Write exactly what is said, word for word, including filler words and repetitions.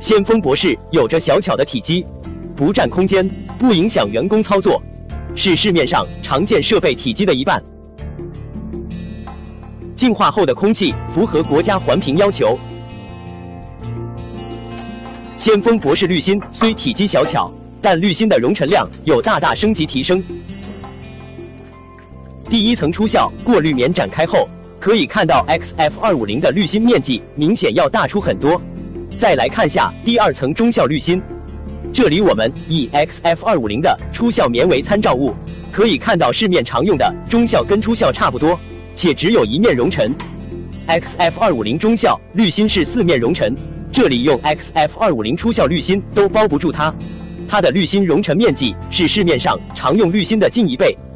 先锋博士有着小巧的体积，不占空间，不影响员工操作，是市面上常见设备体积的一半。净化后的空气符合国家环评要求。先锋博士滤芯虽体积小巧，但滤芯的容尘量有大大升级提升。第一层出效过滤棉展开后，可以看到 X F 二五零 的滤芯面积明显要大出很多。再来看下第二层中效滤芯，这里我们以 X F 二五零 的出效棉为参照物，可以看到市面常用的中效跟出效差不多，且只有一面熔尘。X F 二五零 中效滤芯是四面熔尘，这里用 X F 二五零 出效滤芯都包不住它，它的滤芯熔尘面积是市面上常用滤芯的近一倍。